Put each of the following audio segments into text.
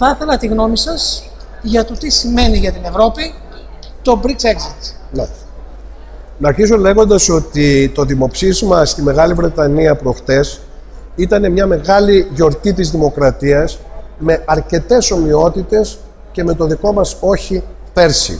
θα ήθελα τη γνώμη σας για το τι σημαίνει για την Ευρώπη το BRICS Exit. Ναι. Να αρχίσω λέγοντας ότι το δημοψήφισμα στη Μεγάλη Βρετανία προχτές ήταν μια μεγάλη γιορτή της δημοκρατίας με αρκετές ομοιότητες και με το δικό μας όχι πέρσι.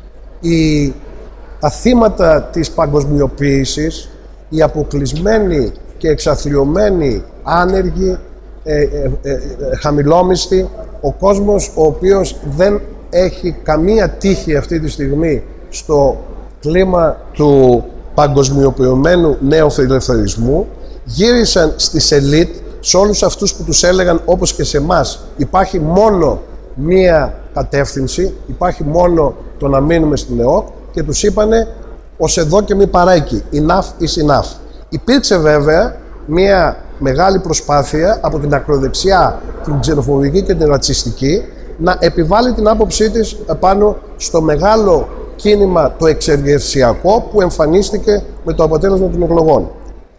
Τα θύματα της παγκοσμιοποίησης, οι αποκλεισμένοι και εξαθλιωμένοι άνεργοι, χαμηλόμισθοι, ο κόσμος ο οποίος δεν έχει καμία τύχη αυτή τη στιγμή στο κλίμα του παγκοσμιοποιημένου νέου φιλελευθερισμού, γύρισαν στις ελίτ, σε όλους αυτούς που τους έλεγαν, όπως και σε εμάς, υπάρχει μόνο μία κατεύθυνση, υπάρχει μόνο το να μείνουμε στην ΕΟΚ, και τους είπανε ως εδώ και μη παρέκει, enough is enough. Υπήρξε βέβαια μία μεγάλη προσπάθεια από την ακροδεξιά, την ξενοφοβική και την ρατσιστική να επιβάλλει την άποψή της πάνω στο μεγάλο κίνημα το εξεργεσιακό που εμφανίστηκε με το αποτέλεσμα των εκλογών.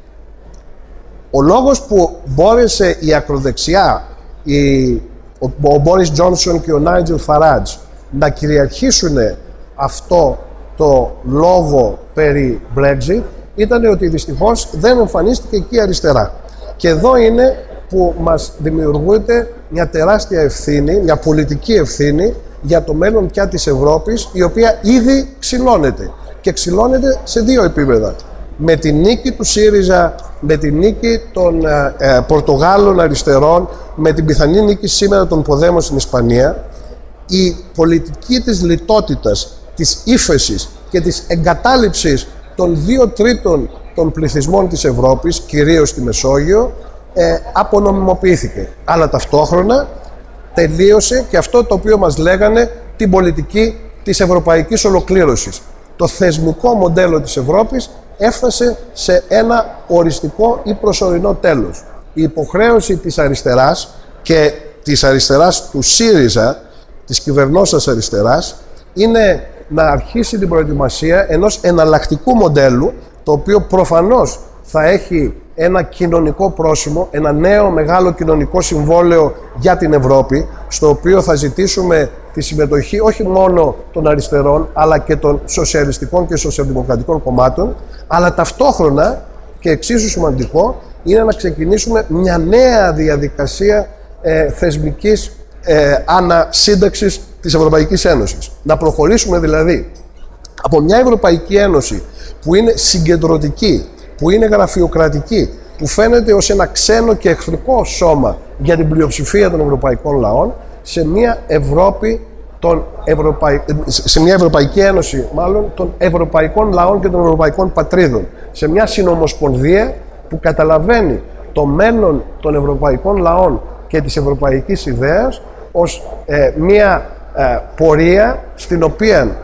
Ο λόγος που μπόρεσε η ακροδεξιά, ο Μπόρις Τζόνσον και ο Νάιτζελ Φαράτζ να κυριαρχήσουν αυτό το λόγο περί Brexit ήταν ότι δυστυχώς δεν εμφανίστηκε εκεί η αριστερά. Και εδώ είναι που μας δημιουργείται μια τεράστια ευθύνη, μια πολιτική ευθύνη για το μέλλον πια της Ευρώπης, η οποία ήδη ξυλώνεται. Και ξυλώνεται σε δύο επίπεδα. Με τη νίκη του ΣΥΡΙΖΑ, με τη νίκη των Πορτογάλων αριστερών, με την πιθανή νίκη σήμερα των Ποδέμων στην Ισπανία, η πολιτική της λιτότητας, της ύφεσης και της εγκατάλειψης των 2/3 των πληθυσμών της Ευρώπης, κυρίως στη Μεσόγειο, απονομιμοποιήθηκε. Αλλά ταυτόχρονα τελείωσε και αυτό το οποίο μας λέγανε την πολιτική της ευρωπαϊκής ολοκλήρωσης. Το θεσμικό μοντέλο της Ευρώπης έφτασε σε ένα οριστικό ή προσωρινό τέλος. Η υποχρέωση της αριστεράς και της αριστεράς του ΣΥΡΙΖΑ, της κυβερνώσας αριστεράς, είναι να αρχίσει την προετοιμασία ενός εναλλακτικού μοντέλου, το οποίο προφανώς θα έχει ένα κοινωνικό πρόσημο, ένα νέο μεγάλο κοινωνικό συμβόλαιο για την Ευρώπη, στο οποίο θα ζητήσουμε τη συμμετοχή όχι μόνο των αριστερών, αλλά και των σοσιαλιστικών και σοσιαλδημοκρατικών κομμάτων, αλλά ταυτόχρονα, και εξίσου σημαντικό, είναι να ξεκινήσουμε μια νέα διαδικασία θεσμικής ανασύνταξης της Ευρωπαϊκής Ένωσης. Να προχωρήσουμε δηλαδή από μια Ευρωπαϊκή Ένωση που είναι συγκεντρωτική, που είναι γραφειοκρατική, που φαίνεται ως ένα ξένο και εχθρικό σώμα για την πλειοψηφία των ευρωπαϊκών λαών, σε μια σε μια Ευρωπαϊκή Ένωση μάλλον των ευρωπαϊκών λαών και των ευρωπαϊκών πατρίδων, σε μια συνομοσπονδία που καταλαβαίνει το μέλλον των ευρωπαϊκών λαών και της ευρωπαϊκής ιδέας ως μια πορεία στην οποία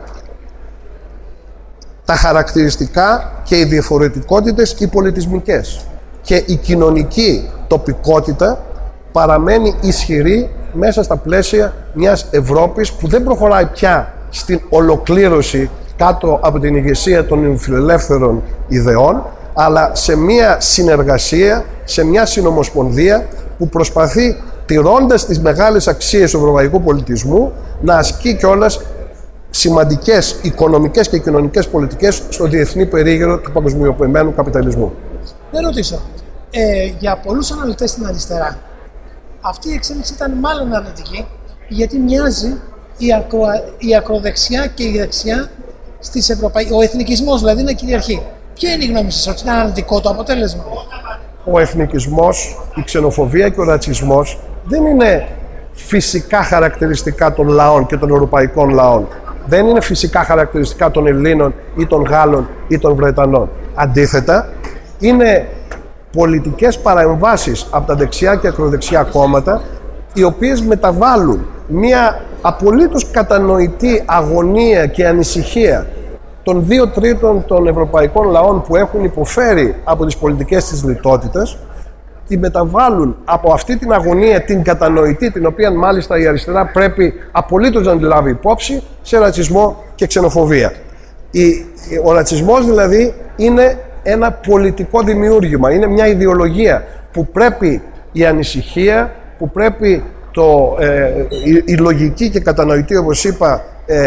τα χαρακτηριστικά και οι διαφορετικότητες οι πολιτισμικές και η κοινωνική τοπικότητα παραμένει ισχυρή μέσα στα πλαίσια μιας Ευρώπης που δεν προχωράει πια στην ολοκλήρωση κάτω από την ηγεσία των φιλελεύθερων ιδεών, αλλά σε μια συνεργασία, σε μια συνομοσπονδία που προσπαθεί, τηρώντας τις μεγάλες αξίες του ευρωπαϊκού πολιτισμού, να ασκεί κιόλας σημαντικές οικονομικές και κοινωνικές πολιτικές στο διεθνή περίγυρο του παγκοσμιοποιημένου καπιταλισμού. Να ρωτήσω, για πολλούς αναλυτές στην αριστερά, αυτή η εξέλιξη ήταν μάλλον αρνητική, γιατί μοιάζει η ακροδεξιά και η δεξιά στις ο εθνικισμός δηλαδή να κυριαρχεί. Ποια είναι η γνώμη σας, ότι ήταν αρνητικό το αποτέλεσμα? Ο εθνικισμός, η ξενοφοβία και ο ρατσισμός δεν είναι φυσικά χαρακτηριστικά των λαών και των ευρωπαϊκών λαών. Δεν είναι φυσικά χαρακτηριστικά των Ελλήνων ή των Γάλλων ή των Βρετανών. Αντίθετα, είναι πολιτικές παρεμβάσεις από τα δεξιά και ακροδεξιά κόμματα, οι οποίες μεταβάλλουν μια απολύτως κατανοητή αγωνία και ανησυχία των 2/3 των ευρωπαϊκών λαών που έχουν υποφέρει από τις πολιτικές της λιτότητας, τη μεταβάλλουν από αυτή την αγωνία, την κατανοητή, την οποία μάλιστα η αριστερά πρέπει απολύτως να τη λάβει υπόψη, σε ρατσισμό και ξενοφοβία. Ο ρατσισμός δηλαδή είναι ένα πολιτικό δημιούργημα, είναι μια ιδεολογία που πρέπει η ανησυχία, που πρέπει η λογική και κατανοητή, όπως είπα,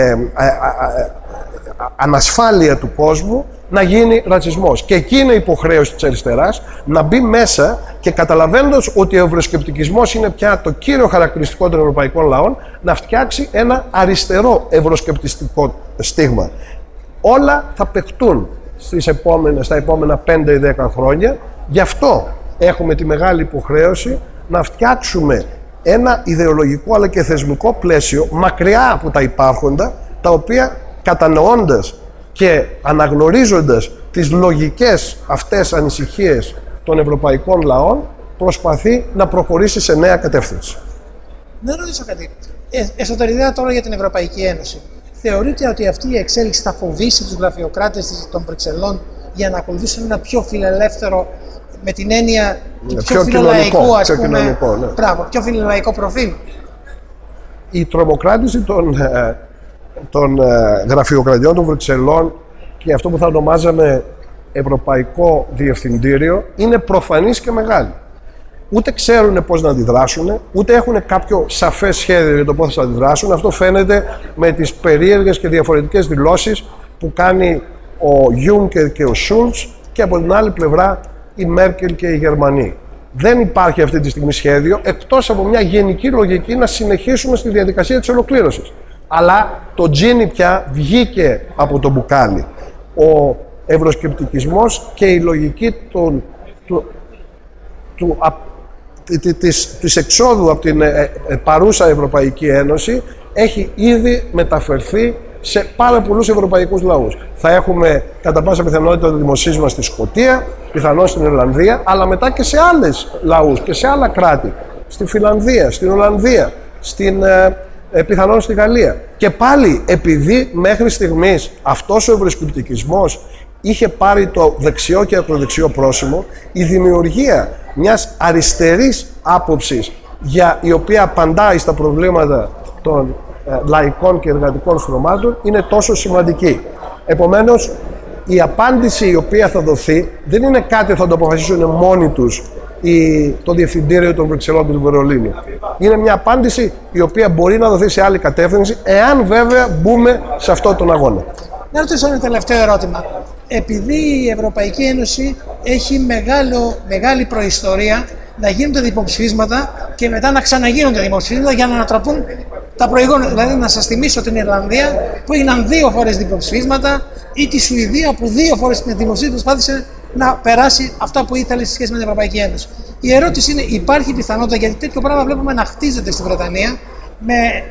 ανασφάλεια του κόσμου να γίνει ρατσισμός. Και εκεί είναι υποχρέωση της αριστεράς να μπει μέσα και, καταλαβαίνοντας ότι ο ευρωσκεπτικισμός είναι πια το κύριο χαρακτηριστικό των ευρωπαϊκών λαών, να φτιάξει ένα αριστερό ευρωσκεπτιστικό στίγμα. Όλα θα παιχτούν στα επόμενα 5 ή 10 χρόνια. Γι' αυτό έχουμε τη μεγάλη υποχρέωση να φτιάξουμε ένα ιδεολογικό αλλά και θεσμικό πλαίσιο μακριά από τα υπάρχοντα, τα οποία, κατανοώντας και αναγνωρίζοντας τις λογικές αυτές ανησυχίες των ευρωπαϊκών λαών, προσπαθεί να προχωρήσει σε νέα κατεύθυνση. Να ρωτήσω κάτι. Εσωτερικά τώρα για την Ευρωπαϊκή Ένωση. Θεωρείτε ότι αυτή η εξέλιξη θα φοβήσει τους γραφειοκράτες των Βρυξελών για να ακολουθήσουν ένα πιο φιλελεύθερο, με την έννοια του πιο φιλολαϊκού, ας πούμε, πιο φιλολαϊκό προφίλ? Η τρομοκράτηση των γραφειοκρατιών των Βρυξελών και αυτό που θα ονομάζαμε Ευρωπαϊκό Διευθυντήριο είναι προφανής και μεγάλη. Ούτε ξέρουν πώς να αντιδράσουν, ούτε έχουν κάποιο σαφές σχέδιο για το πώς θα αντιδράσουν. Αυτό φαίνεται με τις περίεργες και διαφορετικές δηλώσεις που κάνει ο Γιούνκερ και ο Σούλτς και από την άλλη πλευρά η Μέρκελ και οι Γερμανοί. Δεν υπάρχει αυτή τη στιγμή σχέδιο, εκτός από μια γενική λογική να συνεχίσουμε στη διαδικασία της ολοκλήρωσης. Αλλά το τζίνι πια βγήκε από το μπουκάλι. Ο ευρωσκεπτικισμός και η λογική της εξόδου από την παρούσα Ευρωπαϊκή Ένωση έχει ήδη μεταφερθεί σε πάρα πολλούς ευρωπαϊκούς λαούς. Θα έχουμε κατά πάσα πιθανότητα το δημοψήφισμα στη Σκωτία, πιθανώς στην Ιρλανδία, αλλά μετά και σε άλλες λαούς και σε άλλα κράτη. Στη Φιλανδία, στην Ολλανδία, πιθανόν στη Γαλλία. Και πάλι, επειδή μέχρι στιγμής αυτός ο ευρωσκεπτικισμός είχε πάρει το δεξιό και ακροδεξιό πρόσημο, η δημιουργία μιας αριστερής άποψης η οποία απαντάει στα προβλήματα των λαϊκών και εργατικών στρωμάτων είναι τόσο σημαντική. Επομένως, η απάντηση η οποία θα δοθεί δεν είναι κάτι που θα το αποφασίσουν μόνοι τους το Διευθυντήριο των Βρυξελών του Βερολίνου. Είναι μια απάντηση η οποία μπορεί να δοθεί σε άλλη κατεύθυνση, εάν βέβαια μπούμε σε αυτόν τον αγώνα. Να ρωτήσω ένα τελευταίο ερώτημα. Επειδή η Ευρωπαϊκή Ένωση έχει μεγάλη προϊστορία να γίνονται δημοψηφίσματα και μετά να ξαναγίνονται δημοψηφίσματα για να ανατραπούν τα προηγούμενα. Δηλαδή, να σας θυμίσω την Ιρλανδία που έγιναν 2 φορές δημοψηφίσματα, ή τη Σουηδία που 2 φορές με δημοψήφισμα προσπάθησε να περάσει αυτά που ήθελε σε σχέση με την Ευρωπαϊκή Ένωση. Η ερώτηση είναι, υπάρχει πιθανότητα, γιατί τέτοιο πράγμα βλέπουμε να χτίζεται στη Βρετανία με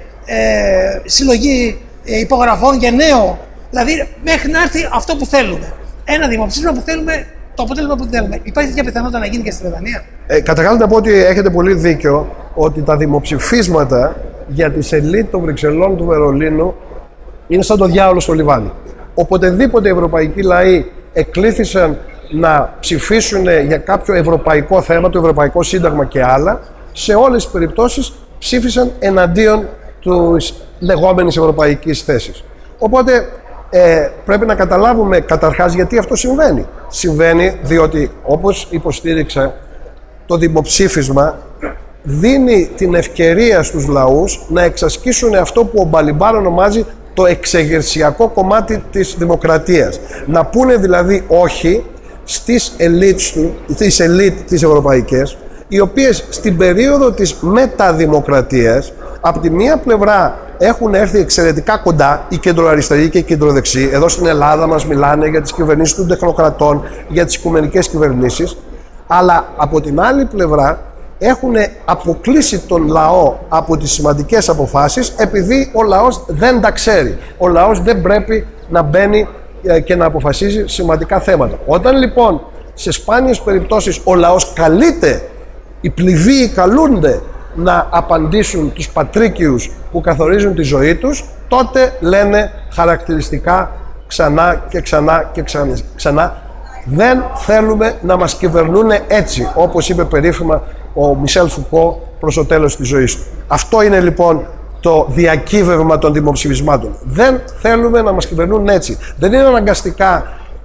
συλλογή υπογραφών για νέο, δηλαδή μέχρι να έρθει αυτό που θέλουμε. Ένα δημοψήφισμα που θέλουμε, το αποτέλεσμα που θέλουμε. Υπάρχει τέτοια πιθανότητα να γίνει και στη Βρετανία? Καταρχάς να πω ότι έχετε πολύ δίκιο ότι τα δημοψηφίσματα για τις ελίτ των Βρυξελών του Βερολίνου είναι σαν το διάολο στο λιβάνι. Οποτεδήποτε οι ευρωπαϊκοί λαοί εκλήθησαν να ψηφίσουν για κάποιο ευρωπαϊκό θέμα, το Ευρωπαϊκό Σύνταγμα και άλλα, σε όλες τις περιπτώσεις ψήφισαν εναντίον της λεγόμενης ευρωπαϊκής θέσης. Οπότε πρέπει να καταλάβουμε καταρχάς γιατί αυτό συμβαίνει. Συμβαίνει διότι, όπως υποστήριξα, το δημοψήφισμα δίνει την ευκαιρία στους λαούς να εξασκήσουν αυτό που ο Μπαλιμπάρ ονομάζει το εξεγερσιακό κομμάτι της δημοκρατίας. Να πούνε δηλαδή όχι στις ελίτ τις ευρωπαϊκές, οι οποίες στην περίοδο της μεταδημοκρατίας από τη μία πλευρά έχουν έρθει εξαιρετικά κοντά οι κεντροαριστεροί και οι κεντροδεξιοί. Εδώ στην Ελλάδα μας μιλάνε για τις κυβερνήσεις των τεχνοκρατών, για τις οικουμενικές κυβερνήσεις, αλλά από την άλλη πλευρά έχουν αποκλείσει τον λαό από τις σημαντικές αποφάσεις, επειδή ο λαός δεν τα ξέρει. Ο λαός δεν πρέπει να μπαίνει και να αποφασίζει σημαντικά θέματα. Όταν λοιπόν σε σπάνιες περιπτώσεις ο λαός καλείται, οι πληβοί καλούνται να απαντήσουν τους πατρίκιους που καθορίζουν τη ζωή τους, τότε λένε χαρακτηριστικά ξανά και ξανά και ξανά, δεν θέλουμε να μας κυβερνούν έτσι, όπως είπε περίφημα ο Μισελ Φουκώ προς το τέλος της ζωής του. Αυτό είναι λοιπόν το διακύβευμα των δημοψηφισμάτων. Δεν θέλουμε να μας κυβερνούν έτσι. Δεν είναι αναγκαστικά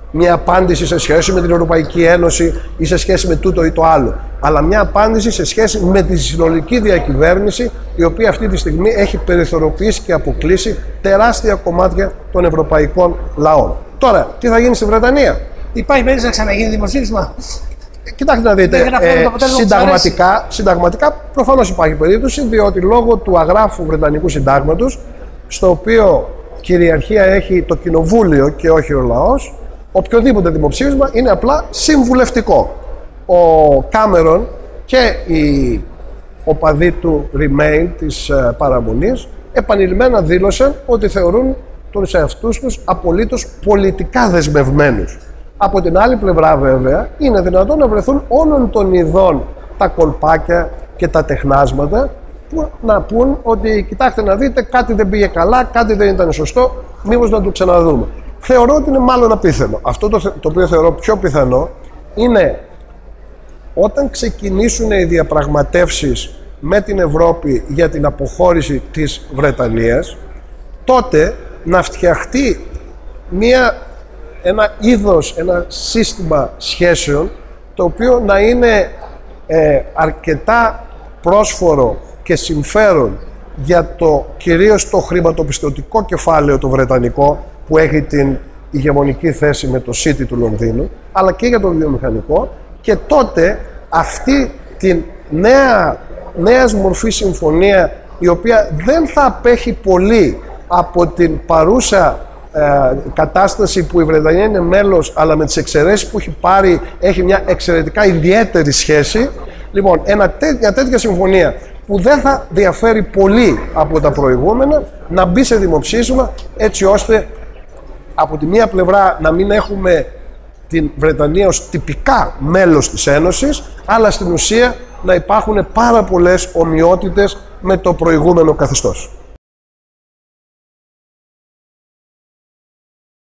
μια απάντηση σε σχέση με την Ευρωπαϊκή Ένωση ή σε σχέση με τούτο ή το άλλο, αλλά μια απάντηση σε σχέση με τη συνολική διακυβέρνηση, η οποία αυτή τη στιγμή έχει περιθωριοποιήσει και αποκλείσει τεράστια κομμάτια των ευρωπαϊκών λαών. Τώρα, τι θα γίνει στη Βρετανία? Υπάρχει περίπτωση να ξαναγίνει δημοψήφισμα? Κοιτάξτε να δείτε, συνταγματικά προφανώς υπάρχει περίπτωση, διότι λόγω του αγράφου Βρετανικού Συντάγματος, στο οποίο κυριαρχία έχει το κοινοβούλιο και όχι ο λαός, οποιοδήποτε δημοψήφισμα είναι απλά συμβουλευτικό. Ο Κάμερον και οι οπαδοί του Remain, της παραμονής, επανειλημμένα δήλωσαν ότι θεωρούν τους εαυτούς τους απολύτως πολιτικά δεσμευμένους. Από την άλλη πλευρά βέβαια είναι δυνατόν να βρεθούν όλων των ειδών τα κολπάκια και τα τεχνάσματα που να πούν ότι κοιτάξτε να δείτε, κάτι δεν πήγε καλά, κάτι δεν ήταν σωστό, μήπως να το ξαναδούμε. Θεωρώ ότι είναι μάλλον απίθανο. Αυτό το οποίο θεωρώ πιο πιθανό είναι όταν ξεκινήσουν οι διαπραγματεύσεις με την Ευρώπη για την αποχώρηση της Βρετανίας, τότε να φτιαχτεί ένα είδος, ένα σύστημα σχέσεων, το οποίο να είναι αρκετά πρόσφορο και συμφέρον για κυρίως το χρηματοπιστωτικό κεφάλαιο το βρετανικό, που έχει την ηγεμονική θέση με το City του Λονδίνου, αλλά και για το βιομηχανικό, και τότε αυτή την νέας μορφή συμφωνία, η οποία δεν θα απέχει πολύ από την παρούσα κατάσταση που η Βρετανία είναι μέλος, αλλά με τις εξαιρέσεις που έχει πάρει έχει μια εξαιρετικά ιδιαίτερη σχέση. Λοιπόν, μια τέτοια συμφωνία που δεν θα διαφέρει πολύ από τα προηγούμενα, να μπει σε δημοψήφισμα, έτσι ώστε από τη μία πλευρά να μην έχουμε την Βρετανία ως τυπικά μέλος της Ένωσης, αλλά στην ουσία να υπάρχουν πάρα πολλές ομοιότητες με το προηγούμενο καθεστώς.